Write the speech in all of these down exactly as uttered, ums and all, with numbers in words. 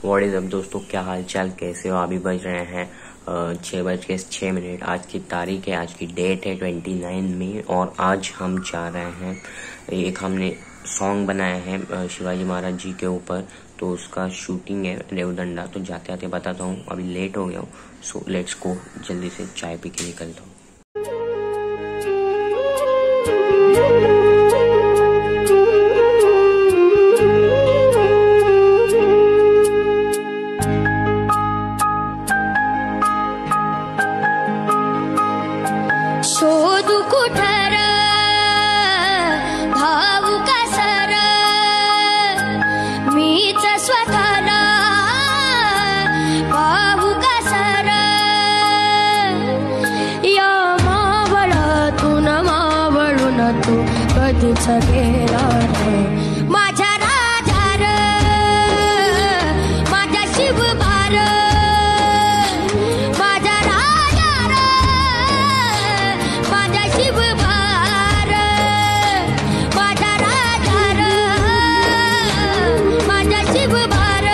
What is up दोस्तों, क्या हाल चाल, कैसे हो? अभी बज रहे हैं छः बज के छः मिनट। आज की तारीख है, आज की डेट है ट्वेंटी नाइन मई और आज हम जा रहे हैं, एक हमने सॉन्ग बनाया है शिवाजी महाराज जी के ऊपर, तो उसका शूटिंग है रेवदंडा। तो जाते आते बताता हूँ, अभी लेट हो गया हूँ, सो लेट्स गो, जल्दी से चाय पी के निकलता हूँ। शोध कुठर भावुका सर मीच स्वतःला भावुका सर या मावळातून मावळून तू कधीच गेला माझ्या राजार माझ्या शिवबार माझ्या राजार माझ्या शिवबार माझ्या राजार माझ्या शिवबार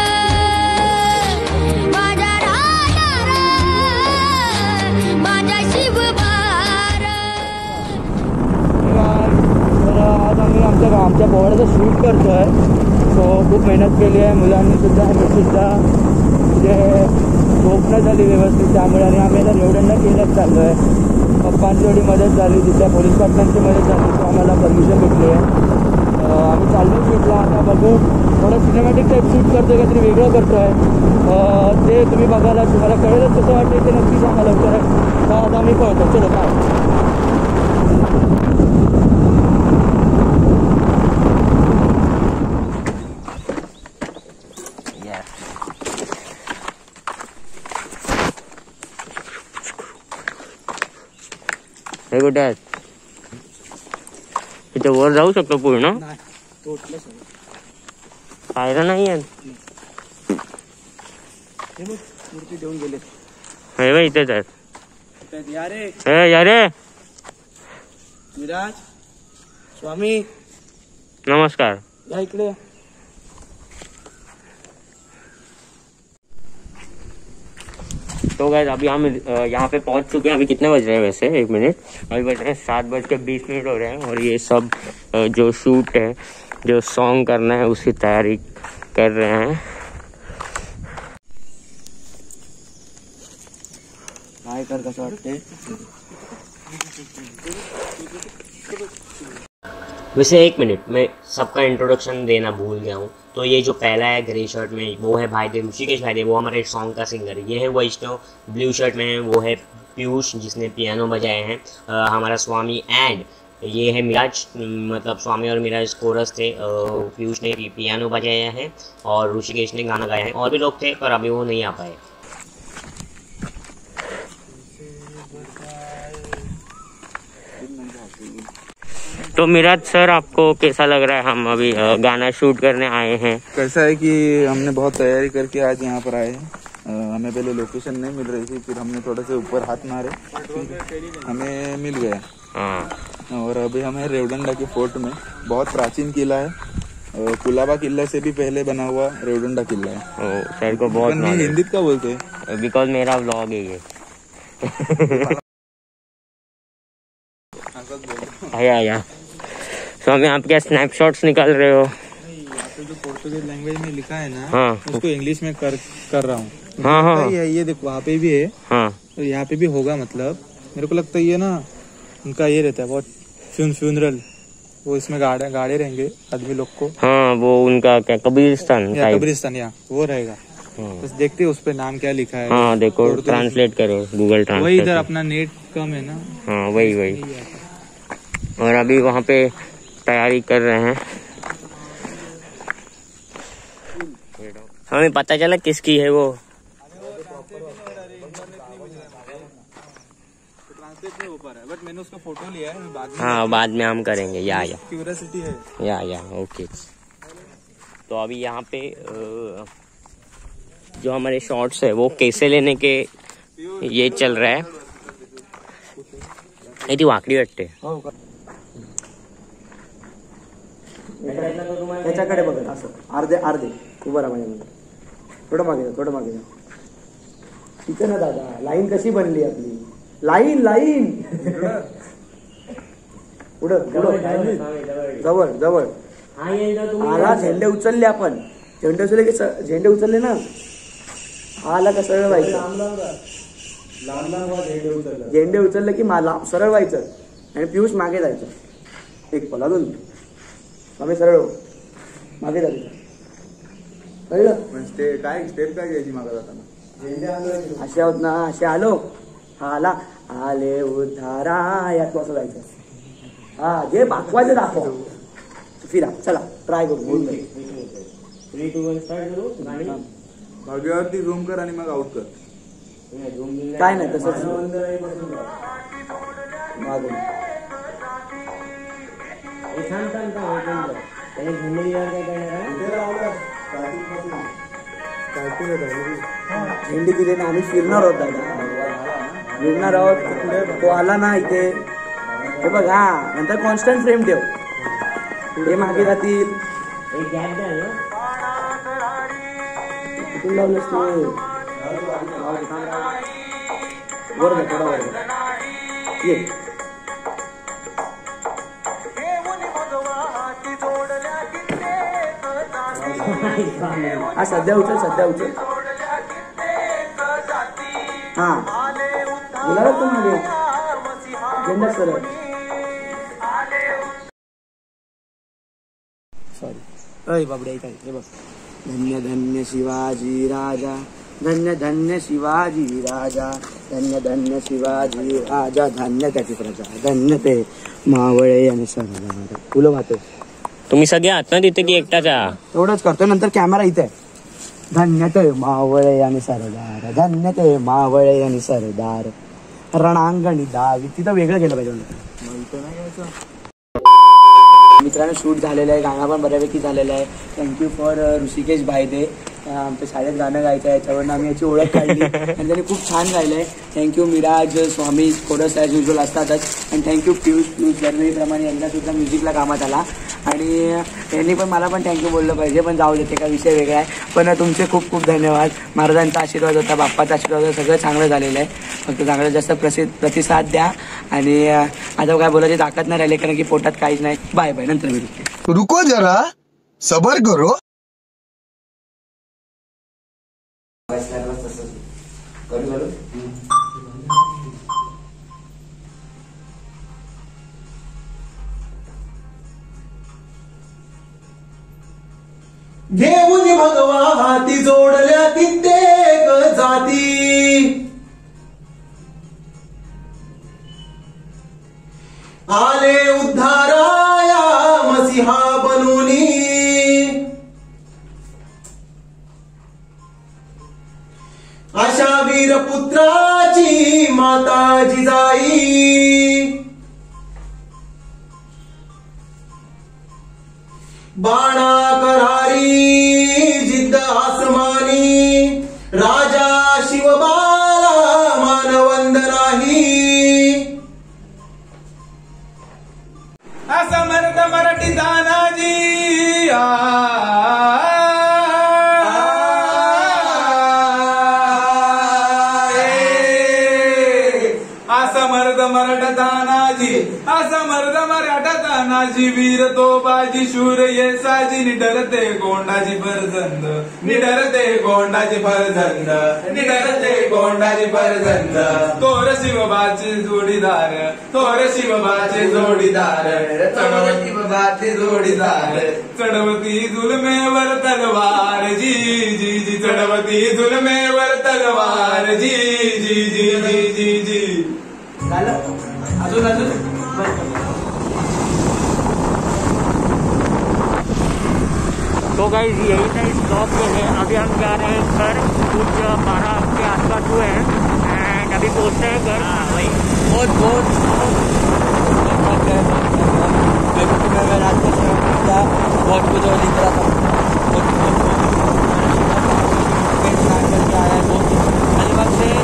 माझ्या राजार माझ्या शिवबार। तर आज आम्ही आमच्या आमच्या पोवाड्याचं शूट करतो आहे, सो खूप मेहनत केली आहे मुलांनी सुद्धा, आम्ही सुद्धा, म्हणजे झोप न झाली व्यवस्थित, त्यामुळे आणि आम्ही आता रेवदंडा किल्ल्यात चाललो आहे। पप्पांची एवढी मदत झाली, तिथल्या पोलीस पाटलांची मदत झाली, तो आम्हाला परमिशन भेटली आहे। आम्ही चाललो शूटला, आता बघू थोडं सिनेमॅटिक टाईप शूट करतो, काहीतरी वेगळं करतो आहे, ते तुम्ही बघायला तुम्हाला कळेलच कसं वाटतं ते नक्की सांगा लवकर आहे। तर आता आम्ही कळतो, चलो काय। हे कुठे आहेत? इथे वर जाऊ शकतो पूर्ण? पायऱ्या नाही आहेत, मूर्ती ठेवून गेले, हे बघ इथेच आहेत। यारे हे यारे विराज स्वामी, नमस्कार, या इकडे। तो गाइस अभी हम यहाँ पे पहुंच चुके हैं। अभी कितने बज रहे हैं वैसे? एक मिनट, अभी बज रहे हैं सात बज के बीस मिनट हो रहे हैं और ये सब जो शूट है, जो सॉन्ग करना है, उसकी तैयारी कर रहे हैं। काय कर कसं वाटते? वैसे एक मिनट, मैं सबका इंट्रोडक्शन देना भूल गया हूँ। तो ये जो पहला है ग्रे शर्ट में, वो है भाईदेव, ऋषिकेश भाईदेव, वो हमारे सॉन्ग का सिंगर है। ये है वैष्णव, ब्लू शर्ट में है, वो है पीयूष जिसने पियानो बजाए हैं, आ, हमारा स्वामी। एंड ये है मिराज, मतलब स्वामी और मिराज कोरस थे, पीयूष ने पियानो बजाया है और ऋषिकेश ने गाना गाया है। और भी लोग थे पर अभी वो नहीं आ पाए। तो मिराज सर, आपको कैसा लग रहा है? हम अभी गाना शूट करने आए हैं। कैसा है कि हमने बहुत तैयारी करके आज यहाँ पर आए हैं। हमें पहले लोकेशन नहीं मिल रही थी, फिर हमने थोड़ा सा ऊपर हाथ मारे, हमें मिल गया। हाँ। और अभी हम हैं रेवदंडा के फोर्ट में, बहुत प्राचीन किला है, कुलाबा किला से भी पहले बना हुआ रेवदंडा किला है। ओ, सर को बहुत हिंदी का बोलते हैं, बिकॉज मेरा व्लॉग है ये। आया आया स्वामी, आप क्या स्नैपशॉट्स निकाल रहे हो? यहाँ पे जो पोर्तुगीज लैंग्वेज में लिखा है ना, हाँ, उसको इंग्लिश में कर कर रहा हूँ। हाँ हाँ, ये ये देखो वहाँ पे भी है, हाँ, तो यहाँ पे भी होगा। मतलब मेरे को लगता है ये ना उनका ये रहता है बहुत फ्यूनरल, वो इसमें गाड़े गाड़े रहेंगे आदमी लोग को। हाँ, वो उनका क्या कब्रिस्तान, या कब्रिस्तान, या वो रहेगा। बस देखते उस पे नाम क्या लिखा है। हाँ देखो, ट्रांसलेट करो गूगल ट्रांसलेट। वही इधर अपना नेट कम है ना। हाँ वही वही। और अभी वहाँ पे तैयारी कर रहे हैं। हमें पता चला किसकी है वो? ट्रांसलेट नहीं हो पा रहा है, बट मैंने उसका फोटो लिया है, बाद में हाँ बाद में हम करेंगे। या या क्यूरियोसिटी है, या या ओके। तो अभी यहाँ पे जो हमारे शॉर्ट्स है वो कैसे लेने के ये चल रहा है। ती वाकडी वाटते। याच्याकडे बघत असं अर्धे अर्धे उभं राहा माझ्यामध्ये. थोडं मागे जा थोडं मागे जा. ठीक आहे ना दादा. लाईन कशी बनली आपली. लाईन लाईन पुढं पुढं जवळ जवळ आला. झेंडे उचलले आपण. झेंडे उचलले की झेंडे उचलले ना. आला का सरळ व्हायचं. झेंडे उचलले की मला सरळ व्हायचं आणि पियुष मागे जायचं. एक पला दोन आम्ही सरळ मागे जायचं. कळलं. म्हणजे काय स्टेप काय घ्यायची मागे जाताना. असे आहोत ना. असे आलो. हा आला. आले उद्धारा यात असं जायचं. हा जे दाखवायचं दाखव. फिरा चला ट्राय करू. थ्री टू वन स्टार्ट करू. गाडी भाग्यावरती झूम कर आणि मग आउट कर. काय नाही तसंच मागून झेंडे दिले ना. आम्ही फिरणार आहोत दादा. फिरणार आहोत. तो आला ना इथे. हे बघ. हा नंतर कॉन्स्टंट फ्रेम ठेव. हे मागे जातील. एक गॅप द्या ना. कुठून लावलंस तू. वर जा थोडा वर ये. हा सध्या उचल सध्या उचल. हा बोला तू मागे. झेंडा सरळ. सॉरी. अय बाबड्या काय हे बघ. धन्य धन्य शिवाजी राजा. धन्य धन्य शिवाजी राजा. धन्य धन्य शिवाजी राजा. धन्य त्याची प्रजा. धन्य ते मावळे आणि सरदार. फुलं वाहतो. तुम्ही सगळे आहात ना तिथे की एकटाच आहात. एवढंच करतो. नंतर कॅमेरा इथे. धन्य ते मावळे आणि सरदार. धन्य ते मावळे आणि सरदार. रणांगणी दावी. तिथं वेगळं केलं पाहिजे. मित्रांनो शूट झालेलं आहे. गाणं पण बऱ्यापैकी झालेलं आहे. Thank you for Rishikesh Bhayde. आमच्या शाळेत गाणं गायचं आहे. याच्यावरनं आम्ही याची ओळख काढली आणि त्यांनी खूप छान गायलं आहे. Thank you Miraj Swami chorus as usual असतातच. आणि थँक्यू पियुष पियुष दरवेळीप्रमाणे यांना सुद्धा म्युझिकला कामात आला. आणि यांनी पण मला पण थँक्यू बोललं पाहिजे. पण जाऊ देते का विषय वेगळा आहे. पण तुमचे खूप खूप धन्यवाद. महाराजांचा आशीर्वाद होता. बाप्पाचा आशीर्वाद होता. सगळं चांगलं झालेलं आहे. फक्त चांगलं जास्त प्रसिद्ध प्रतिसाद द्या. आणि आता काय बोलायची ताकद नाही राहिली कारण की पोटात काहीच नाही. Bye bye. नंतर भेटू. रुको जरा सबर करो. घेऊन भगवा हाती जोडल्या कित्येक जाती. आले उद्धाराया मसिहा बनूनी. अशा वीरपुत्राची माता जिजाई. बाणा करारी जिद्द आसमानी. राजा शिवबाला मानवंद नाही. असमर्थ मराठी तानाजी. असमर्थ मराठा तानाजी. असमर्थ मराठा तानाजी. वीर तो बाजी शूर येसाजी. निडरते गोंडाजी फरजंद. निडरते गोंडाजी फरजंद. निडरते गोंडाजी फरजंद. तोर शिवबाचे जोडीदार. तोर शिवबाचे जोडीदार. चढवती शिवबाचे जोडीदार. चढवती जुलमेवर तलवार. जी जी जी. चढवती जुलमेवर तलवार. जी जी जी जी जी जी. अजून अजून तो गाइस यही था इस ब्लॉग के लिए. अभी हम जा रहे हैं घर. कुछ बारह के आसपास हुए हैं एंड अभी पहुँचते हैं घर. भाई बहुत बहुत रात को बहुत कुछ और लिख रहा था. करके आया है. बहुत अलीबाग से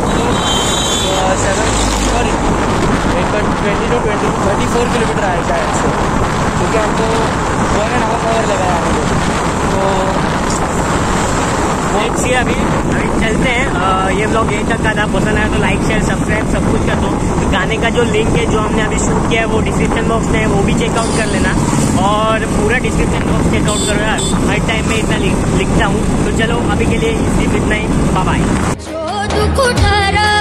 seven sorry twenty two twenty thirty four kilometre आया शायद से. क्योंकि हमको वन एंड हाफ आवर लगा है. तो लेट्स सी अभी अभी चलते हैं। आ, ये ब्लॉग यहीं तक का था। पसंद आया तो लाइक शेयर सब्सक्राइब सब कुछ कर दो। गाने का जो लिंक है जो हमने अभी शूट किया है वो डिस्क्रिप्शन बॉक्स में है, वो भी चेकआउट कर लेना और पूरा डिस्क्रिप्शन बॉक्स चेकआउट करो यार। हर टाइम में इतना लिखता हूँ। तो चलो अभी के लिए सिर्फ इतना ही। Bye bye. जो दुख उठारा